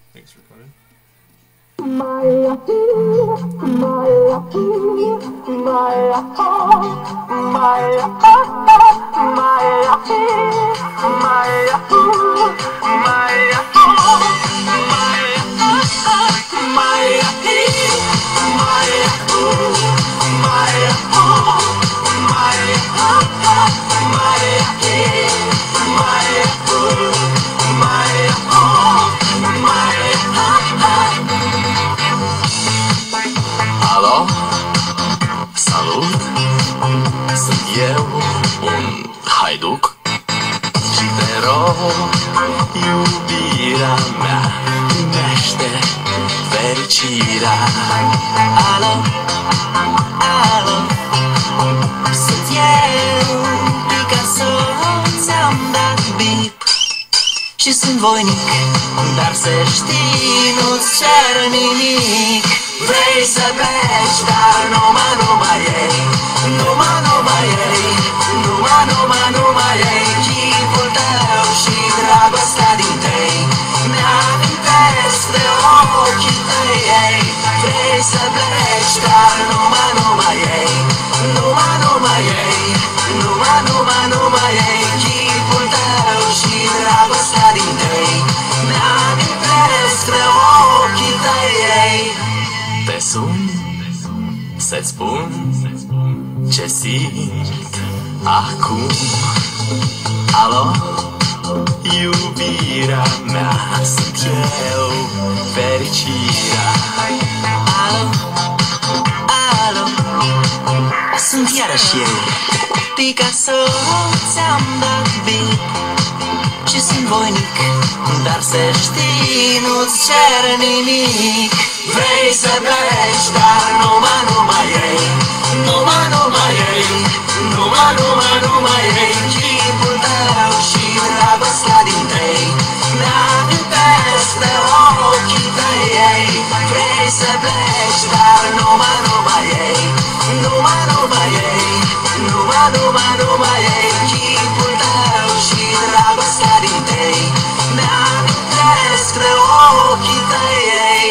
Thanks for recording. Alo, salut, sunt eu, un haiduc și te rog, iubirea mea, primește fericirea. Alo, alo, sunt eu, Picasso, ți-am dat bip și sunt voinic, dar să știi, nu-ți cer nimic. Vrei să pleci, dar numai ei, numai ei, numai ei, chipul tău și dragostea din tei mi-amintesc de ochii tăi, ei. Vrei să pleci, dar numai ei, numai ei, numai ei, chipul tău și dragostea din tei mi-amintesc de ochii tăi, ei. Te sun să-ți spun ce simt acum. Alo, iubirea mea, sunt eu, fericirea. Alo, alo, sunt iarăși eu, Picasso, ți-am dat bip și sunt voinic, dar să știi, nu-ți cer nimic. Vrei să pleci, dar numai ei, numai ei, numai ei, chipul tău și dragostea din tei mi-amintesc de ochii tăi, ei. Vrei să pleci, dar numai ei, numai ei, numai ei, chipul tău și dragostea din tei mi-amintesc de ochii tăi, ei.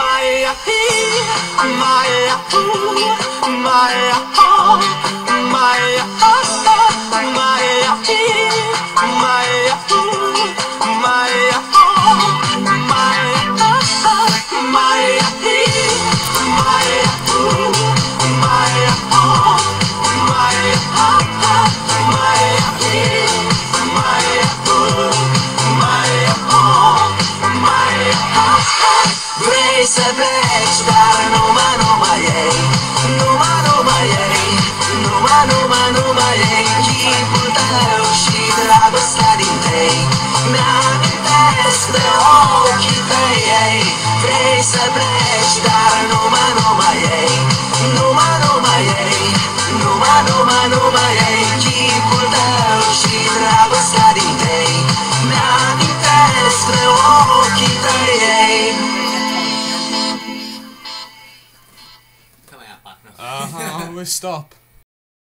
Vrei să pleci, dar numai ei, numai ei, numai ei, chipul tău și dragostea din tei mi-amintesc de ochii tăi, ei. Vrei să pleci, dar numai ei, numai ei, numai ei, chipul tău și dragostea din tei mi-amintesc de ochii tăi, ei. We stop.